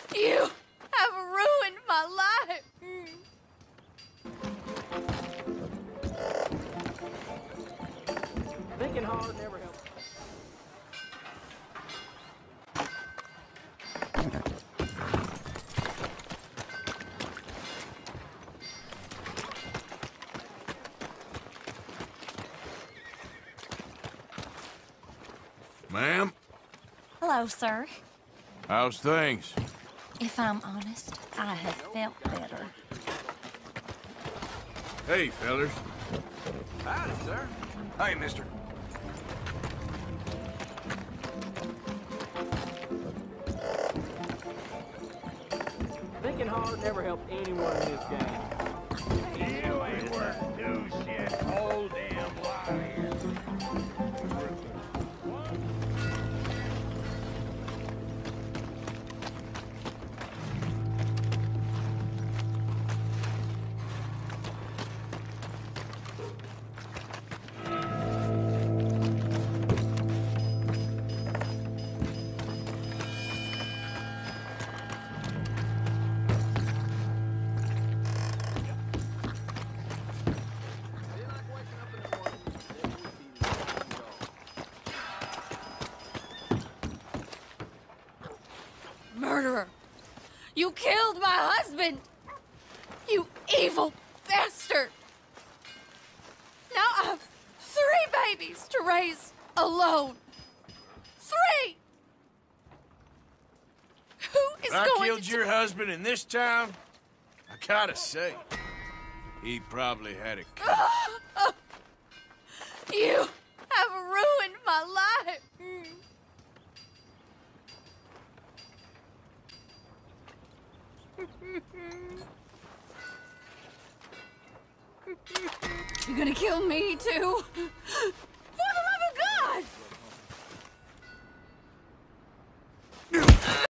You have ruined my life. Thinking hard never helps. Ma'am, Hello, sir. how's things? If I'm honest, I have felt better. Hey, fellers. Howdy, sir. Hey, mister. Thinking hard never helped anyone in this game. You ain't worth two shit whole damn while here. Murderer! You killed my husband! You evil bastard! Now I have 3 babies to raise alone. 3! Who is I going killed to... your husband in this town. I gotta say, he probably had a cut. You have ruined my life. You're gonna kill me too?